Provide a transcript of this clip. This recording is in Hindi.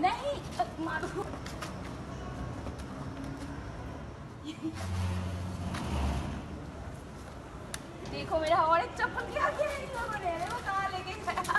नहीं मारो। देखो मेरा और एक चप्पल क्या किया इन लोगों ने, वो कहाँ लेके गया।